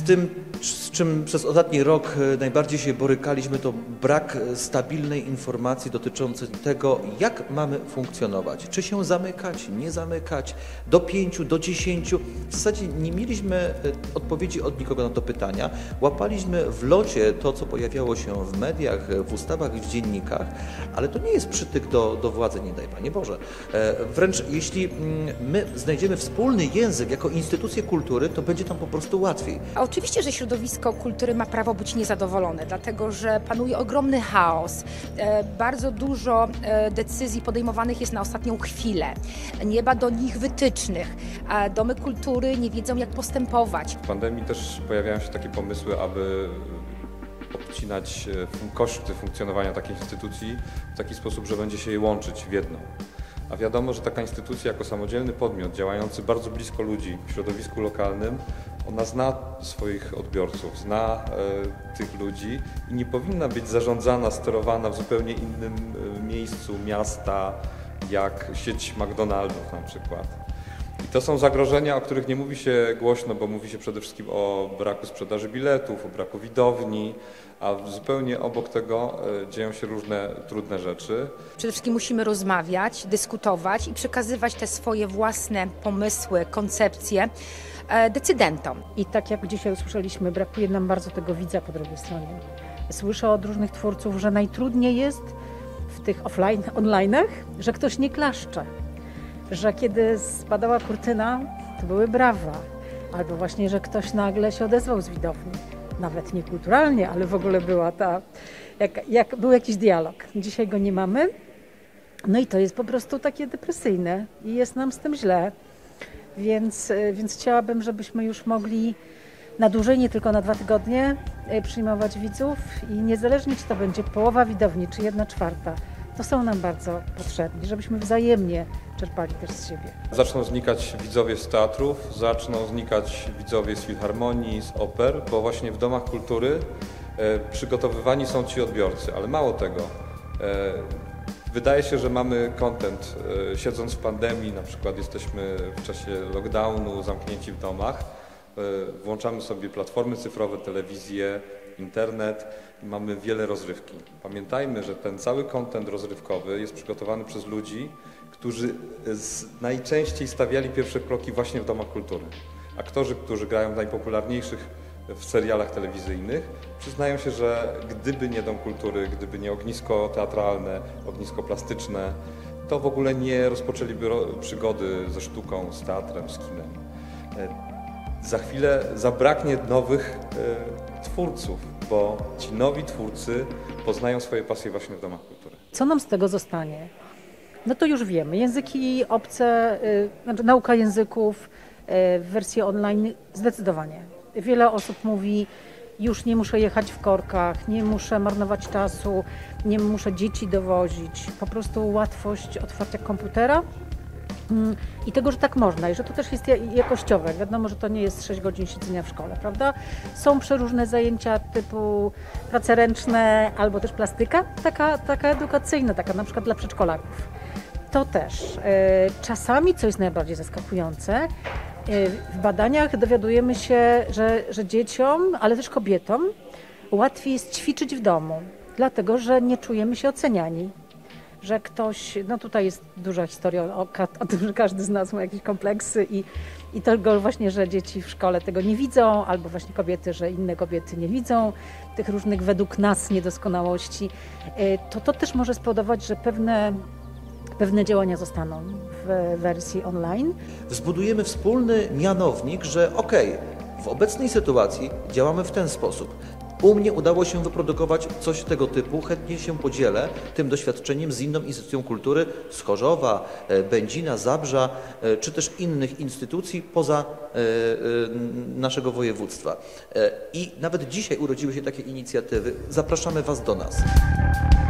tym, z czym przez ostatni rok najbardziej się borykaliśmy, to brak stabilnej informacji dotyczącej tego, jak mamy funkcjonować. Czy się zamykać, nie zamykać, do 5, do 10. W zasadzie nie mieliśmy odpowiedzi od nikogo na to pytania. Łapaliśmy w locie to, co pojawiało się w mediach, w ustawach, w dziennikach, ale to nie jest przytyk do władzy, nie daj Panie Boże. Wręcz jeśli my znajdziemy wspólny język jako instytucje kultury, to będzie tam po prostu łatwiej. A oczywiście, że środowisko kultury ma prawo być niezadowolone, dlatego że panuje ogromny chaos. Bardzo dużo decyzji podejmowanych jest na ostatnią chwilę. Nie ma do nich wytycznych, a domy kultury nie wiedzą, jak postępować. W pandemii też pojawiają się takie pomysły, aby odcinać koszty funkcjonowania takiej instytucji w taki sposób, że będzie się je łączyć w jedną. A wiadomo, że taka instytucja jako samodzielny podmiot działający bardzo blisko ludzi w środowisku lokalnym, ona zna swoich odbiorców, zna tych ludzi i nie powinna być zarządzana, sterowana w zupełnie innym miejscu miasta, jak sieć McDonald's na przykład. I to są zagrożenia, o których nie mówi się głośno, bo mówi się przede wszystkim o braku sprzedaży biletów, o braku widowni, a zupełnie obok tego dzieją się różne trudne rzeczy. Przede wszystkim musimy rozmawiać, dyskutować i przekazywać te swoje własne pomysły, koncepcje decydentom. I tak jak dzisiaj usłyszeliśmy, brakuje nam bardzo tego widza po drugiej stronie. Słyszę od różnych twórców, że najtrudniej jest w tych online'ach, że ktoś nie klaszcze. Że kiedy spadała kurtyna, to były brawa. Albo właśnie, że ktoś nagle się odezwał z widowni. Nawet niekulturalnie, ale w ogóle była był jakiś dialog. Dzisiaj go nie mamy. No i to jest po prostu takie depresyjne i jest nam z tym źle. Więc chciałabym, żebyśmy już mogli na dłużej, nie tylko na 2 tygodnie, przyjmować widzów i niezależnie, czy to będzie połowa widowni, czy 1/4, to są nam bardzo potrzebni, żebyśmy wzajemnie czerpali też z siebie. Zaczną znikać widzowie z teatrów, zaczną znikać widzowie z filharmonii, z oper, bo właśnie w domach kultury przygotowywani są ci odbiorcy, ale mało tego. Wydaje się, że mamy content, siedząc w pandemii, na przykład jesteśmy w czasie lockdownu zamknięci w domach, włączamy sobie platformy cyfrowe, telewizję, internet i mamy wiele rozrywki. Pamiętajmy, że ten cały content rozrywkowy jest przygotowany przez ludzi, którzy najczęściej stawiali pierwsze kroki właśnie w domach kultury. Aktorzy, którzy grają w najpopularniejszych w serialach telewizyjnych, przyznają się, że gdyby nie dom kultury, gdyby nie ognisko teatralne, ognisko plastyczne, to w ogóle nie rozpoczęliby przygody ze sztuką, z teatrem, z kinem. Za chwilę zabraknie nowych twórców, bo ci nowi twórcy poznają swoje pasje właśnie w domach kultury. Co nam z tego zostanie? No to już wiemy. Języki obce, znaczy nauka języków w wersji online zdecydowanie. Wiele osób mówi, już nie muszę jechać w korkach, nie muszę marnować czasu, nie muszę dzieci dowozić. Po prostu łatwość otwarcia komputera i tego, że tak można i że to też jest jakościowe. Wiadomo, że to nie jest 6 godzin siedzenia w szkole, prawda? Są przeróżne zajęcia typu prace ręczne albo też plastyka, taka edukacyjna, taka na przykład dla przedszkolaków. To też. Czasami, co jest najbardziej zaskakujące, w badaniach dowiadujemy się, że dzieciom, ale też kobietom łatwiej jest ćwiczyć w domu, dlatego że nie czujemy się oceniani. Że ktoś, no tutaj jest duża historia o tym, że każdy z nas ma jakieś kompleksy i tego właśnie, że dzieci w szkole tego nie widzą, albo właśnie kobiety, że inne kobiety nie widzą tych różnych według nas niedoskonałości, to też może spowodować, że pewne działania zostaną w wersji online. Zbudujemy wspólny mianownik, że w obecnej sytuacji działamy w ten sposób. U mnie udało się wyprodukować coś tego typu, chętnie się podzielę tym doświadczeniem z inną instytucją kultury z Chorzowa, Będzina, Zabrza, czy też innych instytucji poza naszego województwa. I nawet dzisiaj urodziły się takie inicjatywy. Zapraszamy Was do nas.